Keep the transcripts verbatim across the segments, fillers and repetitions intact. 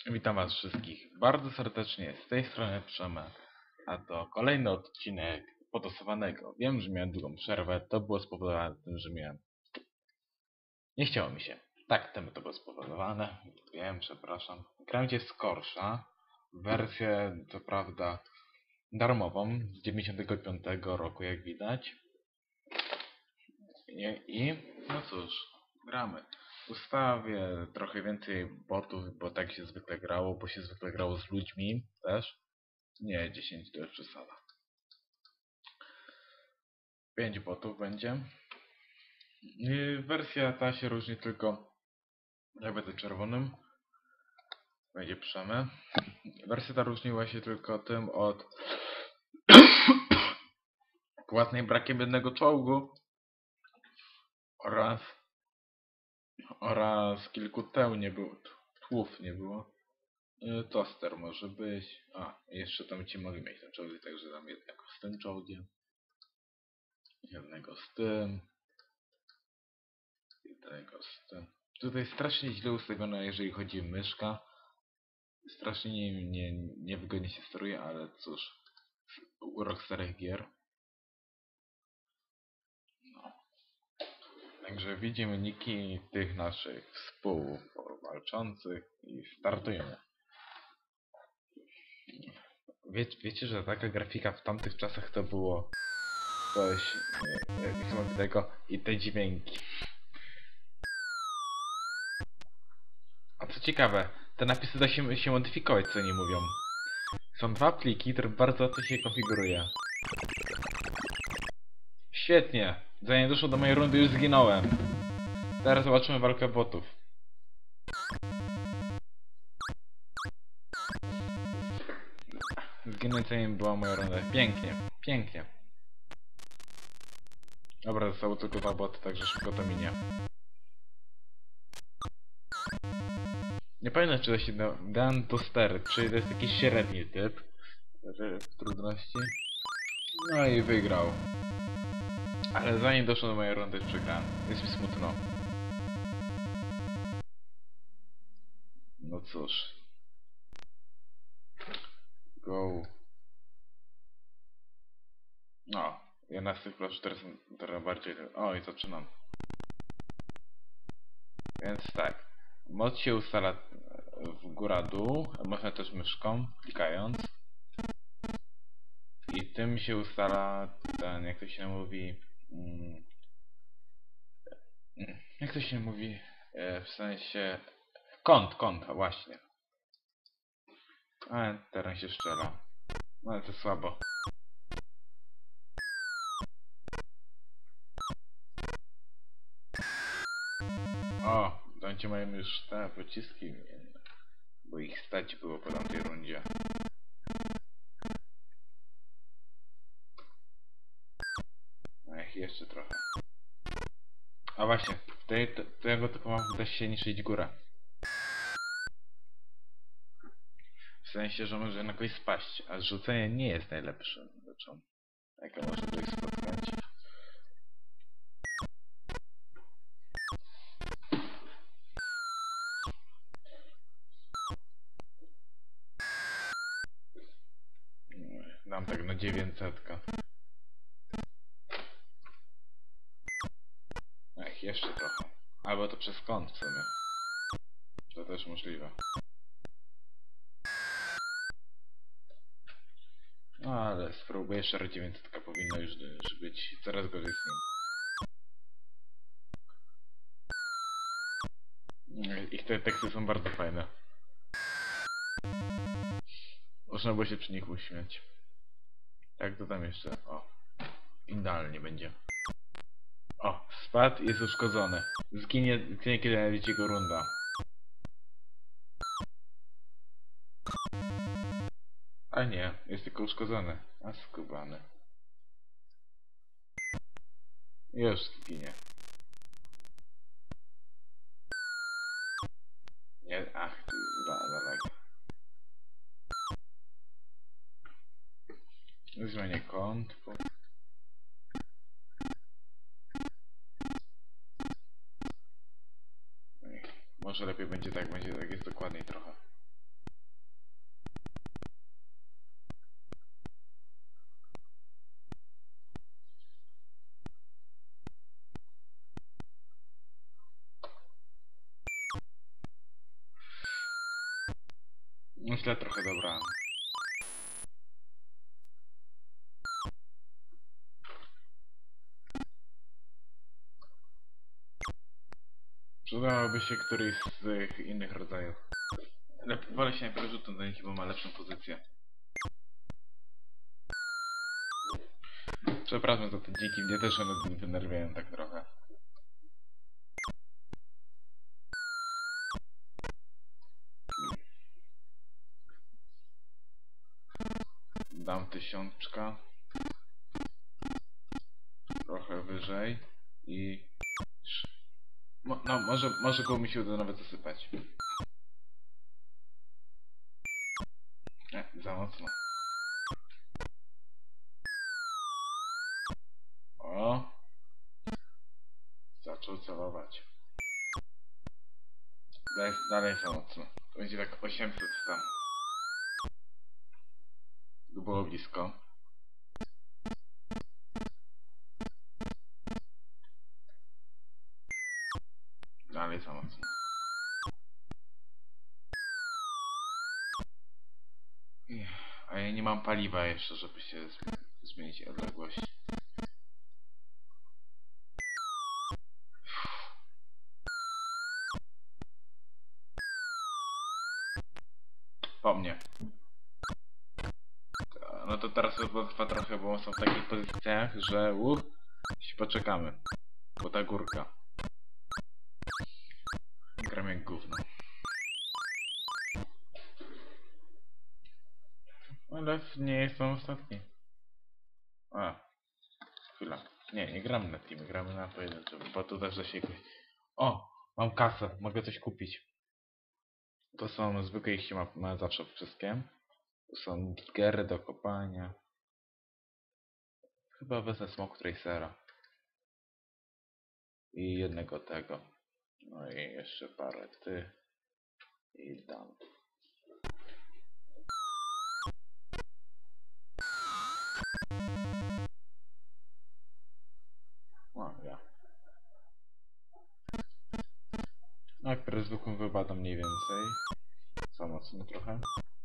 Witam was wszystkich bardzo serdecznie, z tej strony Przemek, a to kolejny odcinek podosowanego. Wiem, że miałem długą przerwę, to było spowodowane tym, że miałem... Nie chciało mi się. Tak, tym to było spowodowane. Wiem, przepraszam. Grałem gdzieś z Korsza, wersję, co prawda, darmową, z dziewięćdziesiątego piątego roku, jak widać. I, i no cóż, gramy. Ustawię trochę więcej botów, bo tak się zwykle grało, bo się zwykle grało z ludźmi też. Nie, dziesięć to już przesada. pięć botów będzie. I wersja ta się różni tylko, ja będę czerwonym, będzie Przemy. Wersja ta różniła się tylko tym od płatnej brakiem jednego czołgu oraz oraz kilku teł nie było, tłów nie było. Toster może być. A, jeszcze tam ci mogli mieć ten czołgi, także dam jednego z tym czołgiem. Jednego z tym. Jednego z tym. Tutaj strasznie źle ustawione, jeżeli chodzi o myszka. Strasznie nie, nie, niewygodnie się steruje, ale cóż. Urok starych gier. No. Także widzimy niki tych naszych współwalczących i startujemy. Wie, wiecie, że taka grafika w tamtych czasach to było coś niesamowitego i te dźwięki. A co ciekawe, te napisy da się, się modyfikować, co nie mówią. Są dwa pliki, które bardzo łatwo się konfiguruje. Świetnie! Zanim doszło do mojej rundy, już zginąłem. Teraz zobaczymy walkę botów. Zginąć zanim była moja runda. Pięknie, pięknie. Dobra, zostało tylko dwa boty, także szybko to minie. Nie pamiętam, czy to się da... Dan to stery, czyli to jest jakiś średni typ w trudności. No i wygrał. Ale zanim doszło do mojej rundy, już przegrałem. Jest mi smutno. No cóż. Go. No. Jedna z tych plansz teraz, teraz bardziej... O, i zaczynam. Więc tak. Moc się ustala w góra-dół. Można też myszką, klikając. I tym się ustala ten, jak to się mówi... Mm, jak to się mówi? E, w sensie... Kąt, kąt, właśnie. A, teraz się strzela. No ale to słabo. O, będzie mają już te pociski, bo ich stać było po tamtej rundzie. Ech, jeszcze trochę. A właśnie, w tej, to, tego typu mapy da się niszczyć górę. W sensie, że może na kogoś spaść, a zrzucenie nie jest najlepszą rzeczą, jaka może tutaj spotkać. Dam tak na dziewięćset. Ech, jeszcze trochę. Albo to przez kąt w sumie. To też możliwe. No ale spróbuję jeszcze dziewięćset, powinno już, już być coraz gorzej z nim. Ich te teksty są bardzo fajne. Można było się przy nich uśmiać. Tak, dodam jeszcze. O. Idealnie będzie. O, spadł i jest uszkodzony. Zginie, zginie kiedy leci go runda. A nie, jest tylko uszkodzony. A skubany. Już zginie. Nie, ach, ty, za, za lag. Zmienię kąt. Bo... Może lepiej będzie tak, będzie tak, jest dokładniej trochę. Myślę trochę dobrałem. Przydałoby się któryś z tych innych rodzajów. Lepiej wolę się najpierw rzucą do nich, bo ma lepszą pozycję. Przepraszam za te dziki, mnie też one wynerwiają tak trochę. Dam tysiączka. Trochę wyżej. I... Mo no, może, może go mi się uda nawet zasypać. Nie, za mocno. O! Zaczął celować. Dalej, dalej za mocno. To będzie tak osiemset tam. To było blisko. Dalej za mocno. A ja nie mam paliwa jeszcze, żeby się zmienić odległość. Po mnie. No to teraz to trwa trochę, bo są w takich pozycjach, że uff, się poczekamy. Bo ta górka. Gram jak gówno. Ale nie jestem ostatni. A, chwila. Nie, nie gramy na team, gramy na pojedynczym, bo tu też da się jakoś... O! Mam kasę, mogę coś kupić. To są zwykłe, ich się ma, ma zawsze wszystkie. Tu są gigery do kopania. Chyba wezmę Smoke Tracera. I jednego tego. No i jeszcze parę ty. I dam. O, ja. No jak teraz zwykłym wypada mniej więcej. Za mocno trochę.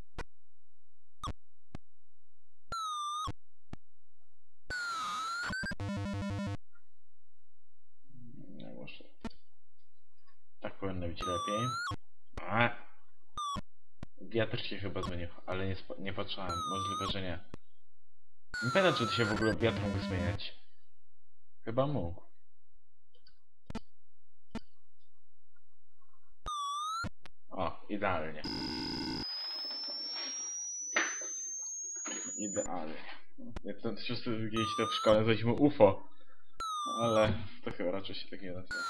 Nie muszę. Tak powinno być lepiej. A! Wiatr się chyba zmienił, ale nie, nie patrzyłem. Możliwe, że nie. Nie pamiętam, czy to się w ogóle wiatr mógł zmieniać. Chyba mógł. O, idealnie. Idealnie. Ja to siostry gdzieś to w szkole nazwaliśmy U F O. Ale to chyba raczej się tak nie nazywa.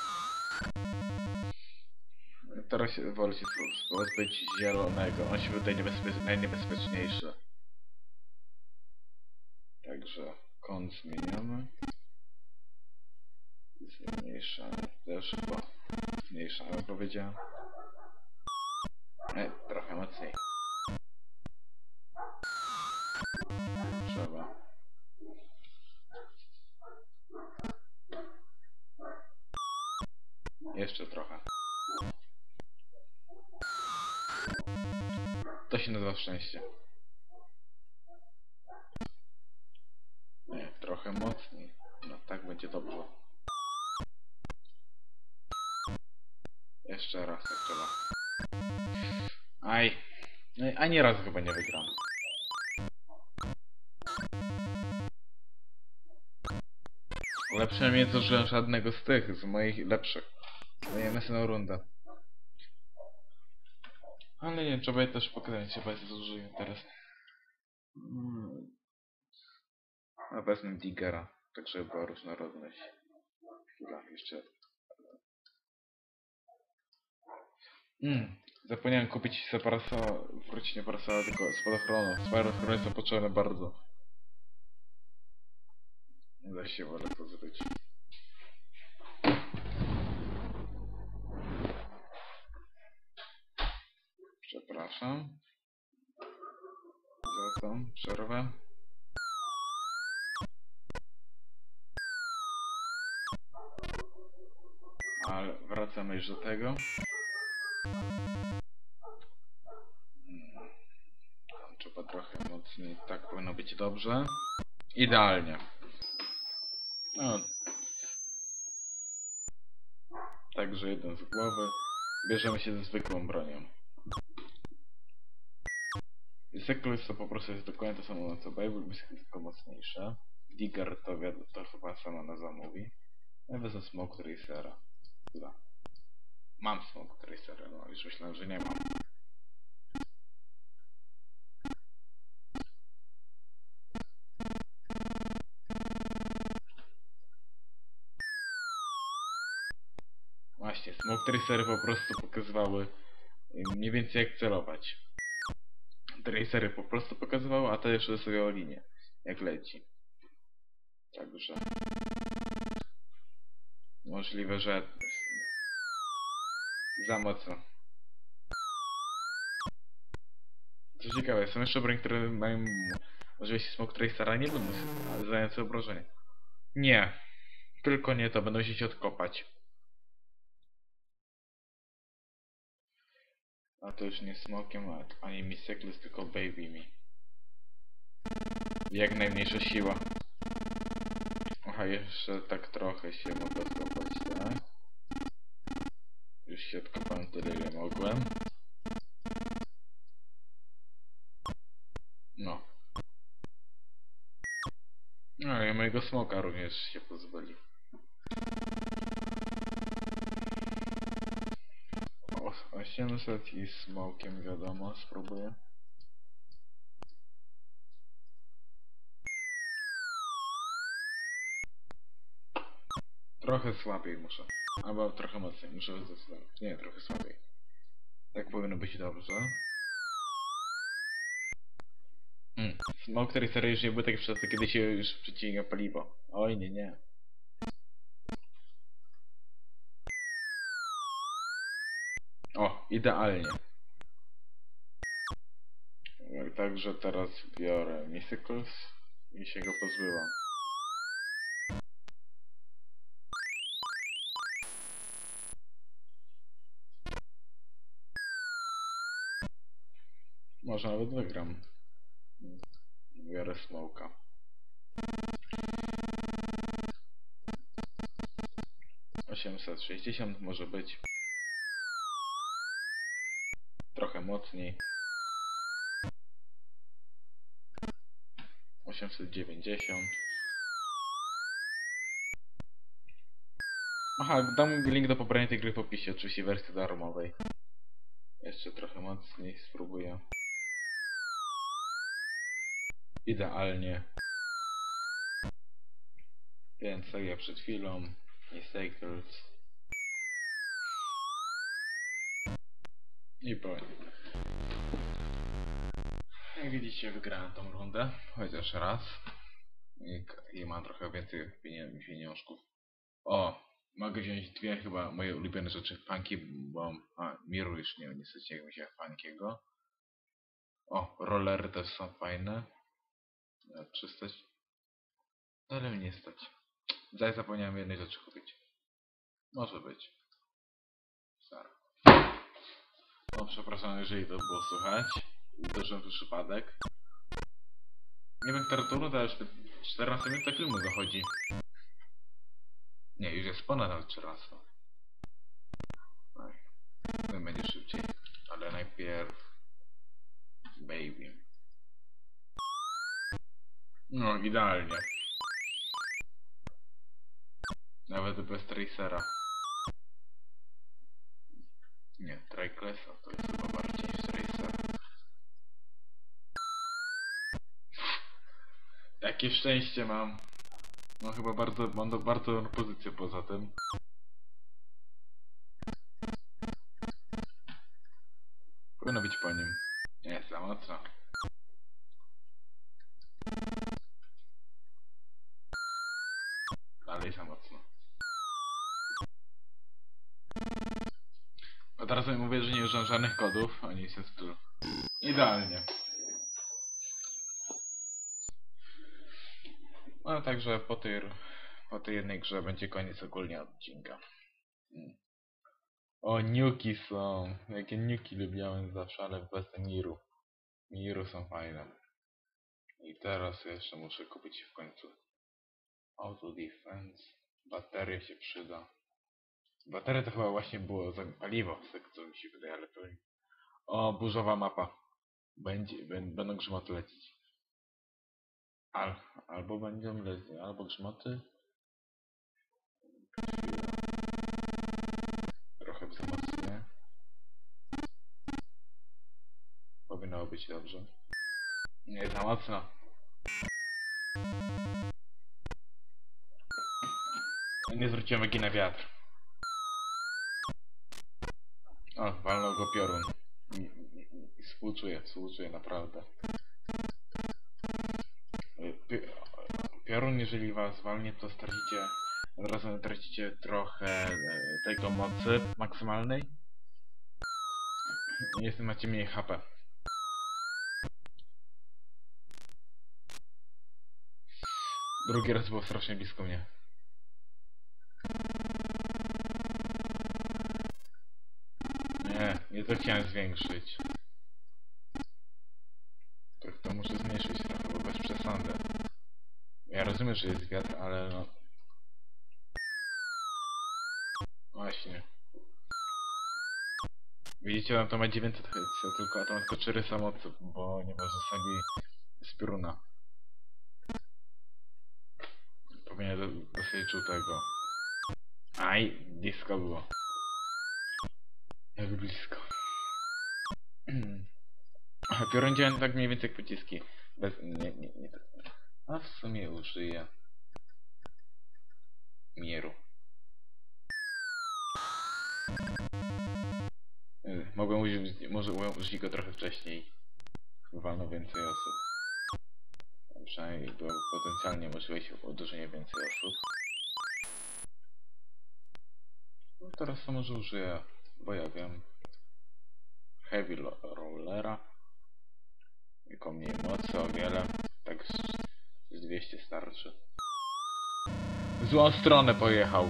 Teraz się wolę się pozbyć zielonego. On się wydaje niebezpie najniebezpieczniejszy. Także kąt zmieniamy. Zmniejszamy też chyba. Zmniejszamy, powiedziałem. E, trochę mocniej. Trzeba. Jeszcze trochę. To się nazywa szczęście. Nie, trochę mocniej. No tak będzie dobrze. Jeszcze raz jak trzeba. Aj. No i ani razu chyba nie wygram. Ale przynajmniej nie zużyłem żadnego z tych, z moich lepszych. Dajemy następną rundę. Ale nie, trzeba je też pokazać, chyba je zużyję teraz. Hmm. A wezmę Diggera, tak żeby była różnorodność. Chwila, jeszcze... Hmm. Zapomniałem kupić sobie parasola, wrócić nie parasola, tylko spadochronu. Spadochrony są potrzebne bardzo. Nie da się wolę pozbyć. Przepraszam za tą przerwę. Ale wracamy już do tego. trzeba trochę mocniej. Tak powinno być dobrze. Idealnie. No. Także jeden z głowy. Bierzemy się ze zwykłą bronią. Cyklus to po prostu jest dokładnie to samo co Bible, jest tylko mocniejsze. Digger to, wiadomo, to chyba sama nazwa mówi. Ja wezmę Smoke Tracera. Chyba. Mam Smoke Tracera, no już myślałem, że nie mam. Właśnie, Smoke Tracery po prostu pokazywały mniej więcej jak celować. Tracery po prostu pokazywały, a to jeszcze sobie linię, jak leci. Także możliwe, że za mocno. Co ciekawe, są jeszcze broń, które mają możliwość Smoke Tracera, nie będą zadające obrażenia. Nie, tylko nie to, będą się odkopać. A to już nie Smokiem, ani Mystikless, tylko Baby Me. Jak najmniejsza siła. Aha, jeszcze tak trochę się mogę odkopać, tak? Już się odkopałem tyle, ile mogłem. No. No i mojego smoka również się pozbyli. O, osiemset i smokiem wiadomo, spróbuję. Trochę słabiej muszę. Albo trochę mocniej, muszę zdecydować. Nie, trochę słabiej. Tak powinno być dobrze. Mm. Smoke Tracer już nie był taki przez kiedy się już przycina paliwo. Oj, nie, nie. O, idealnie. Także teraz biorę Mystikless i się go pozbyłam. Może nawet wygram. Biorę smoka. osiemset sześćdziesiąt może być. Trochę mocniej. osiemset dziewięćdziesiąt. Aha, dam link do pobrania tej gry w opisie, oczywiście wersji darmowej. Jeszcze trochę mocniej spróbuję. Idealnie. Więcej jak przed chwilą. I Cycles. I broń. Jak widzicie, wygrałem tą rundę. Chociaż raz. I, i mam trochę więcej pieniążków. O! Mogę wziąć dwie chyba moje ulubione rzeczy funky, bo a, Miru już nie niestety jak mi się funkiego. O, rollery też są fajne. Czy stać? Ale mnie nie stać. Zaś zapomniałem jednej rzeczy kupić. Może być. Sorry. No przepraszam, jeżeli to było słychać. Uderzyłem w przypadek. Nie wiem, która to runda, już czternaście minut tak filmu dochodzi. Nie, już jest ponad czternaście. No będzie szybciej. Ale najpierw... Baby. No, idealnie. Nawet bez Tracera. Nie, Triclessa to jest chyba bardziej niż Tracer. Jakie szczęście mam. No chyba bardzo, mam do, bardzo dobrą pozycję poza tym. Powinno być po nim. Nie jest za mocno. Dalej za mocno. A teraz mi mówię, że nie używam żadnych kodów, ani system. Idealnie. No także po tej, po tej jednej grze będzie koniec ogólnie odcinka. Hmm. O, niuki są. Jakie niuki lubiałem zawsze, ale bez Miru. Miru są fajne. I teraz jeszcze muszę kupić w końcu Auto Defense. Bateria się przyda. Bateria to chyba właśnie było za paliwo, z tego co mi się wydaje, ale to... O, burzowa mapa. Będzie, bę- będą grzmoty lecieć. Al, albo będą lecieć, albo grzmoty. Trochę wzmocnię. Powinno być dobrze. Nie za mocno. Nie zwróciłem uwagi na wiatr. O, walnął go piorun. I- i- i Współczuję, współczuję naprawdę. Pi- Piorun, jeżeli was walnie, to stracicie, od razu tracicie trochę e, tego mocy maksymalnej. I niestety macie mniej H P. Drugi raz było strasznie blisko mnie. Nie, nie to chciałem zwiększyć. Tak to muszę zmniejszyć trochę, bo bez przesady. Ja rozumiem, że jest wiatr, ale no... Właśnie. Widzicie, on to ma dziewięćset herców, tylko a to ma tylko cztery samocy, bo nie ma zasady z pioruna. Powinien do, dosyć czuł tego. Aj, blisko było. Jak blisko. A piorun działa tak mniej więcej jak pociski. Bez... nie, nie, nie. A w sumie użyję... Mieru. Y, Mogłem użyć, może użyć go trochę wcześniej. Walno więcej osób. A przynajmniej było potencjalnie możliwość uderzenia więcej osób. No teraz to może użyję, bo ja wiem. Heavy Rollera. Tylko mniej mocy o wiele. Tak z, z dwieście starczy. W złą stronę pojechał.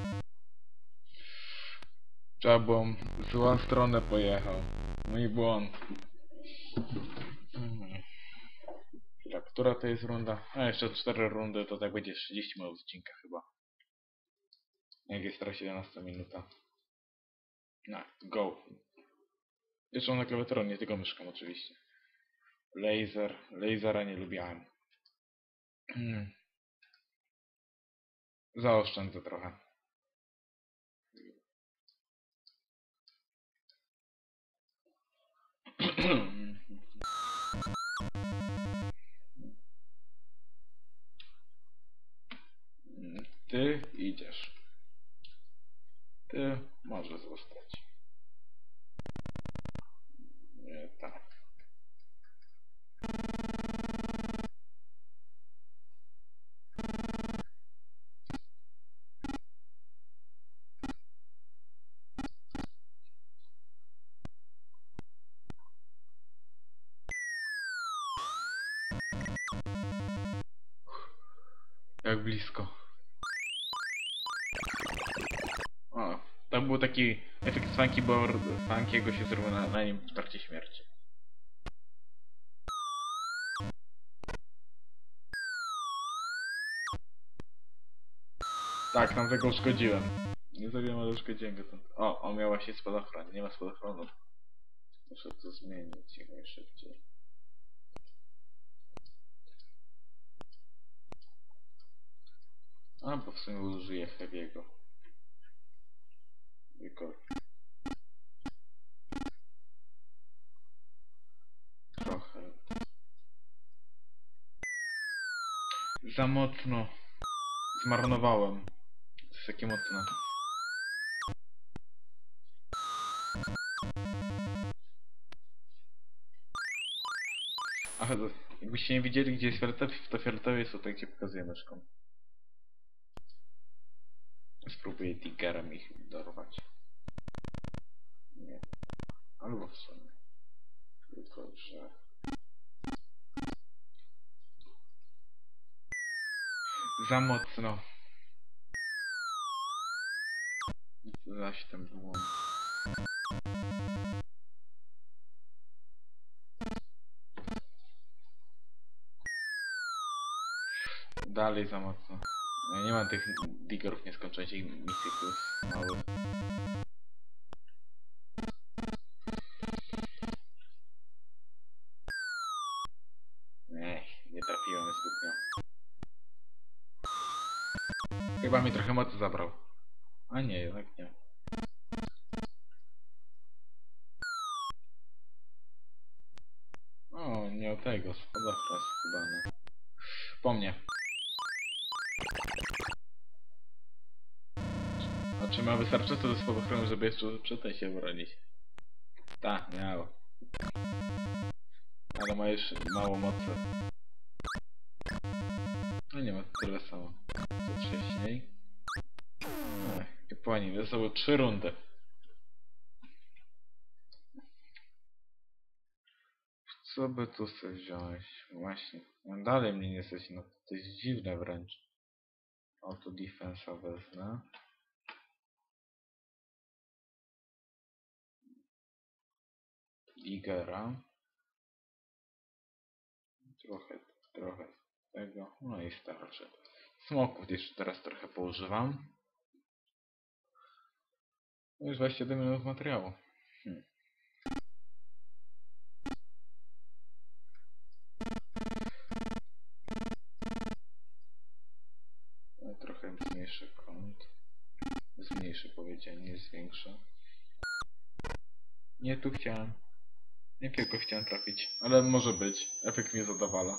Trzeba było... W złą stronę pojechał. No i błąd. Hmm. Chwila, która to jest runda? A jeszcze cztery rundy, to tak będzie trzydzieści minut odcinka chyba. Jak jest teraz jedenasta minuta. No, go. Jeszcze na klawiaturę, nie tylko myszką oczywiście. Laser. Lasera nie lubiałem. Hmm. Zaoszczędzę trochę. Ty idziesz. Ty możesz zostać. Nie, tak. Jak blisko. O, to był taki efekt funky, bo funkiego się zrobił na, na nim w trakcie śmierci. Tak, tam tego uszkodziłem. Nie zabiłem, ale uszkodziłem go tam. O, on miał właśnie spadochron. Nie ma spadochronu. Muszę to zmienić jak najszybciej. A, bo w sumie użyję Heavy'ego. Tylko... Trochę... Za mocno... Zmarnowałem. To jest takie mocne. Aha, to, jakbyście nie widzieli gdzie jest fioletowy, to fioletowy jest tutaj gdzie pokazuję myszką. Spróbuję Tigerem ich dorwać. Nie. Albo w sumie. Tylko, że... Za mocno. Zaś ten błąd. Dalej za mocno. Ja nie mam tych diggerów nieskończonych misji plus małych. Ech, nie trafiłem zbytnio. Chyba mi trochę mocy zabrał. A nie, jednak nie. O, nie o tego, spadochros chyba nie. Po mnie. A czy ma wystarczająco do spadochronu, żeby jeszcze przed tym się bronić? Tak, miało. Ale ma już mało mocy. No nie ma tyle samo. Co wcześniej. Ech, i po nim zostało trzy rundy. Co by tu sobie wziąć? Właśnie. No dalej mnie nie stać, no to jest dziwne wręcz. Auto defensa wezmę. Igera. Trochę, trochę tego. No i starczy. Smoków jeszcze teraz trochę poużywam. No już dwadzieścia siedem minut materiału. Hmm. No, trochę zmniejszę kąt. Zmniejszę powiedziałem, nie zwiększę. Nie tu chciałem. Jakiego chciałem trafić? Ale może być. Efekt mnie zadowala.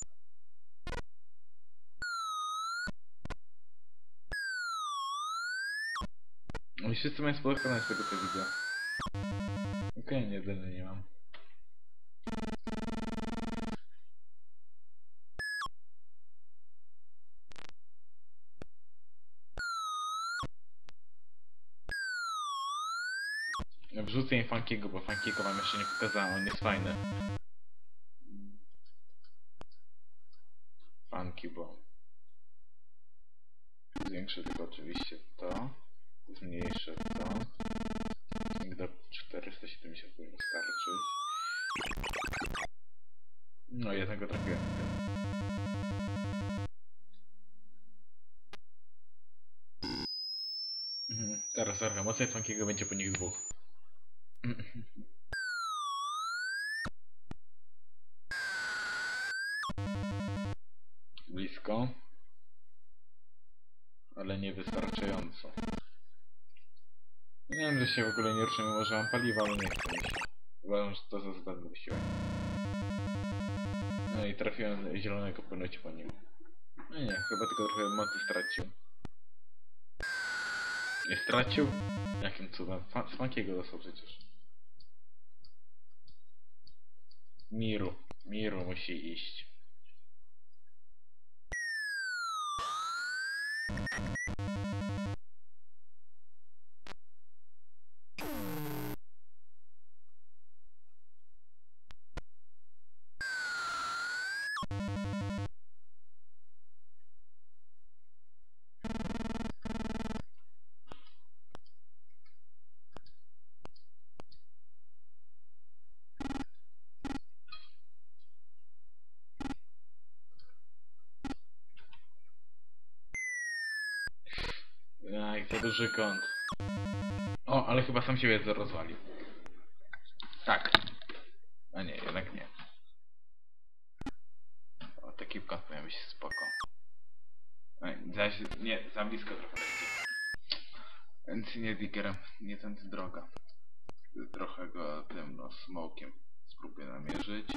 No i wszyscy mają spodobane z tego co widzę. Okej, okay, nie, jedyny nie mam. Wrzucę im Funkiego, bo Funkiego wam jeszcze nie pokazałem, on jest fajny. Funky Bomb. Zwiększę tylko oczywiście to. Zmniejszę to. Jak do czterysta siedemdziesiąt powinno wystarczyć. No jednego trafiłem. Mhm. Teraz trochę mocniej Funkiego będzie po nich dwóch. Blisko. Ale niewystarczająco. Nie wiem, że się w ogóle nie ruszę, mimo że mam paliwa, ale nie chcę mi się. Uważam, że to za zbędny wysiłek. No i trafiłem zielonego płynąć po nim. No nie, chyba tylko trochę mocy stracił. Nie stracił? Jakim cudem? Z Funkiego dostał przecież. Miru. Miru musi iść. Aj, za duży kąt. O, ale chyba sam siebie rozwalił. Tak. A nie, jednak nie. O, taki kąt powinien być spoko. Aj, zaś, nie, za blisko trochę leci. Więc nie diggerem, nie tędy droga. Trochę go tym, no, smokiem spróbuję namierzyć.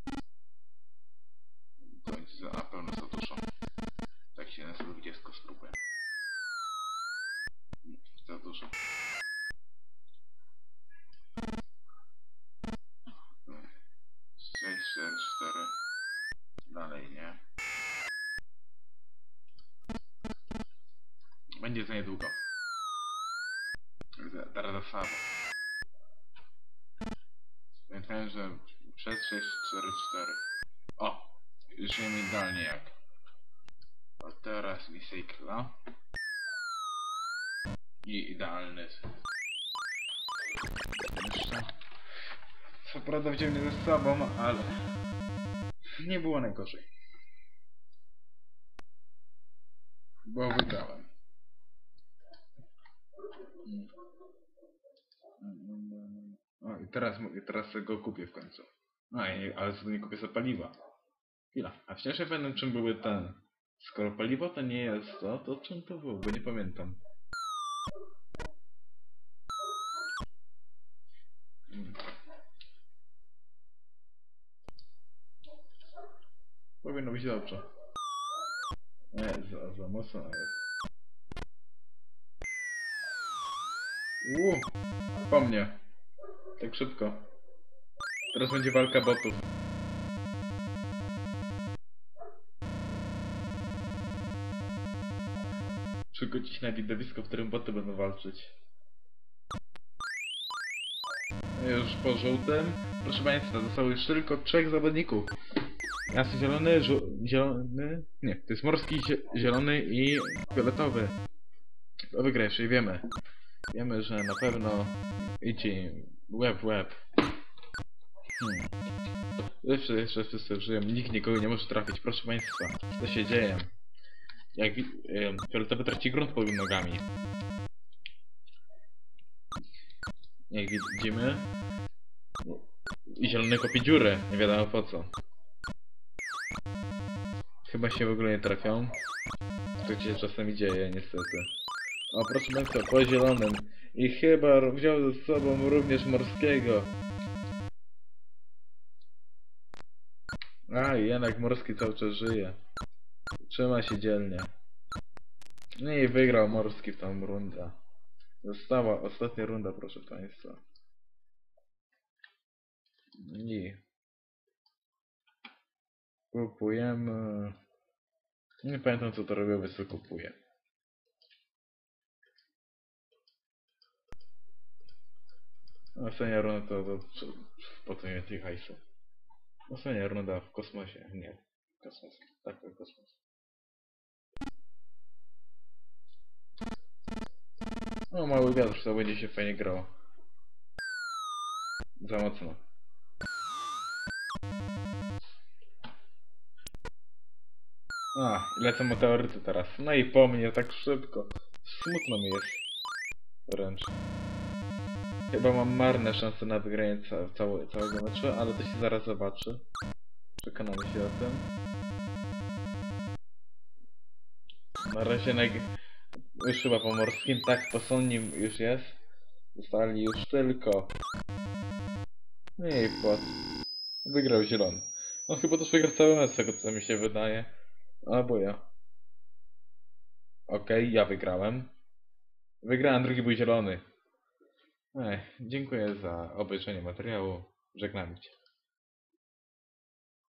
To będzie za, na pewno za dużo. Tak się na sto dwadzieścia spróbuję. Za dużo. sześć, cztery, cztery. Dalej nie. Będzie za niedługo. Teraz za samo. Pamiętałem, że przez sześć, cztery, cztery. O! Już wiem idealnie jak. A teraz mi cykla. I idealny. Jeszcze. Co prawda wziął mnie ze sobą, ale nie było najgorzej. Bo wygrałem. O, i teraz, i teraz go kupię w końcu. No i ale sobie nie kupię sobie paliwa. Chwila. A wciąż nie pamiętam czym były ten. Skoro paliwo to nie jest to, to czym to było? Bo nie pamiętam. Hmm. Powinno być dobrze. Nie, za, za mocno jest. Uuu, po mnie. Tak szybko. Teraz będzie walka botów. Przygodzić się na widowisko, w którym boty będą walczyć. Już po żółtym. Proszę Państwa, zostało już tylko trzech zawodników. Jasny zielony, zielony... Nie, to jest morski, zielony i fioletowy. To wygra jeszcze wiemy. Wiemy, że na pewno idzie łeb w łeb. Hmm. Jeszcze, jeszcze wszyscy żyją, nikt nikogo nie może trafić, proszę Państwa. Co się dzieje? Jak fioletowy traci grunt pod nogami. Jak widzimy. I zielony kopie dziurę, nie wiadomo po co. Chyba się w ogóle nie trafią. To się czasami dzieje, niestety. O, proszę Państwa, po zielonym. I chyba wziął ze sobą również morskiego. A, i jednak morski cały czas żyje. Trzyma się dzielnie. No i wygrał morski w tą rundę. Została ostatnia runda, proszę Państwa. I kupujemy... Nie pamiętam co to robię, więc to kupuję. Ostatnia runda to, to, to po co więcej hajsu. Ostatnia runda w kosmosie. Nie, kosmos. Tak, to kosmos. O, mały wiatr, to będzie się fajnie grało. Za mocno. A, lecą meteoryty teraz. No i po mnie tak szybko. Smutno mi jest. Wręcz. Chyba mam marne szanse na wygranie ca całe, całego meczu, ale to się zaraz zobaczy. Przekonamy się o tym. Na razie naj... już chyba po morskim, tak, po sonnim już jest. Zostali już tylko. No i płat. Wygrał zielony. No chyba też wygrał cały mecz, tego co mi się wydaje. Albo ja. Okej, okay, ja wygrałem. Wygrałem, drugi był zielony. Ech, dziękuję za obejrzenie materiału. Żegnam cię.